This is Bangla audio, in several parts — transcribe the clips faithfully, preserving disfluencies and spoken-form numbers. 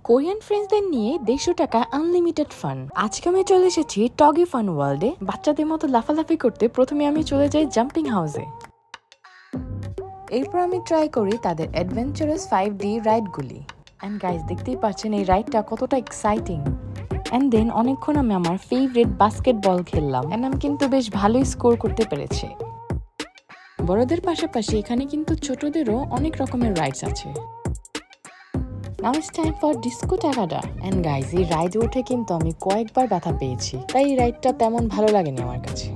কোরিয়ান ফ্রেন্ডসদের নিয়ে দেড়শো টাকা আনলিমিটেড ফান। আজকে আমি চলে এসেছি টগি ফান ওয়ার্ল্ডে। বাচ্চাদের মতো লাফালাফি করতে প্রথমে আমি চলে যাই জাম্পিং হাউসে। এরপর আমি ট্রাই করি তাদের অ্যাডভেঞ্চারাস ফাইভ ডি রাইডগুলি। অ্যান্ড গাইজ, দেখতেই পাচ্ছেন এই রাইডটা কতটা এক্সাইটিং। অ্যান্ড দেন অনেকক্ষণ আমি আমার ফেভারিট বাস্কেটবল খেললাম। অ্যান্ড আমি কিন্তু বেশ ভালোই স্কোর করতে পেরেছি। বড়দের পাশাপাশি এখানে কিন্তু ছোটদেরও অনেক রকমের রাইডস আছে। Now it's time for disco টাকাটা। And guys, এই রাইডে উঠে কিন্তু আমি কয়েকবার ব্যথা পেয়েছি, তাই এই রাইডটা তেমন ভালো লাগেনি আমার কাছে।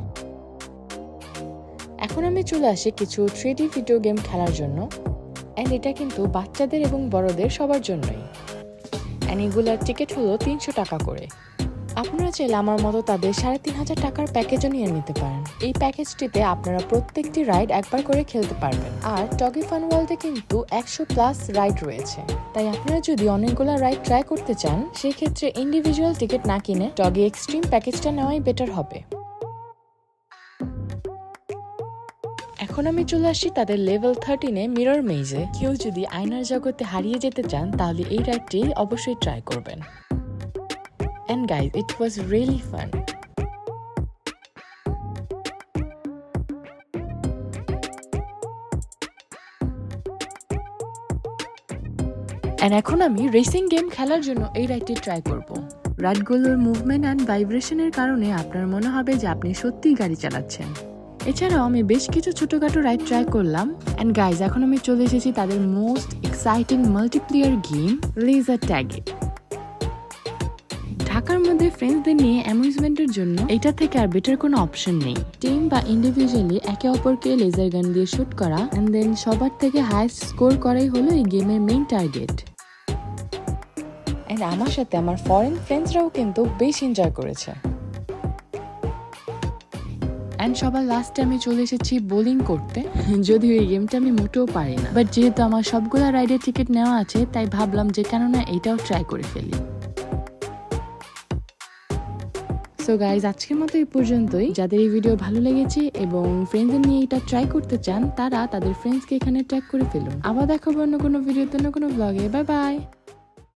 এখন আমি চলে আসি কিছু থ্রি ডি ভিডিও গেম খেলার জন্য। অ্যান্ড এটা কিন্তু বাচ্চাদের এবং বড়দের সবার জন্যই। অ্যান্ড এগুলার টিকিট হলো তিনশো টাকা করে। আপনারা চাইলে আমার মতো তাদের সাড়ে তিন হাজার টাকার প্যাকেজও নিয়ে নিতে পারেন। এই প্যাকেজটিতে আপনারা প্রত্যেকটি রাইড একবার করে খেলতে পারবেন। আর টগি ফান ওয়ার্ল্ডে কিন্তু একশো প্লাস রাইড রয়েছে, তাই আপনারা যদি অনেকগুলো রাইড ট্রাই করতে চান সেই ক্ষেত্রে ইন্ডিভিজুয়াল টিকিট না কিনে টগি এক্সট্রিম প্যাকেজটা নেওয়াই বেটার হবে। এখন আমি চলে আসি তাদের লেভেল থার্টিনে মিরর মেজে। কেউ যদি আয়নার জগতে হারিয়ে যেতে চান তাহলে এই রাইডটি অবশ্যই ট্রাই করবেন। And guys, it was really fun. And এখন আমি রেসিং গেম খেলার জন্য এই রাইডটি ট্রাই করব। রাইডগুলোর মুভমেন্ট অ্যান্ড ভাইব্রেশনের কারণে আপনার মনে হবে যে আপনি সত্যিই গাড়ি চালাচ্ছেন। এছাড়াও আমি বেশ কিছু ছোটখাটো রাইড ট্রাই করলাম। অ্যান্ড গাইজ, এখন আমি চলে এসেছি তাদের most exciting multiplayer game laser ট্যাগে। ঢাকার মধ্যে ফ্রেন্ডসদের নিয়ে অ্যামিউজমেন্টের জন্য এটা থেকে আর বেটার কোনো অপশন নেই। টিম বা ইন্ডিভিজুয়ালি একে অপরকে লেজার গান দিয়ে শুট করা এন্ড দেন সবার থেকে হাইয়েস্ট স্কোর করাই হলো এই গেমের মেইন টার্গেট। এন্ড আমার সাথে আমার ফরেন ফ্রেন্ডসরাও কিন্তু বেশ এনজয় করেছে। অ্যান্ড সবার লাস্টে আমি চলে এসেছি বোলিং করতে। যদিও এই গেমটা আমি মোটেও পারি না, বাট যেহেতু আমার সবগুলা রাইডের টিকিট নেওয়া আছে তাই ভাবলাম যে কেননা এটাও ট্রাই করে ফেলি। সো গাইজ, আজকের মতো এই পর্যন্তই। যাদের এই ভিডিও ভালো লেগেছে এবং ফ্রেন্ডসদের নিয়ে এটা ট্রাই করতে চান তারা তাদের ফ্রেন্ডসকে এখানে ট্যাগ করে ফেলুন। আবার দেখাবো অন্য কোনো ভিডিওতে, অন্য কোনো ব্লগে। Bye by.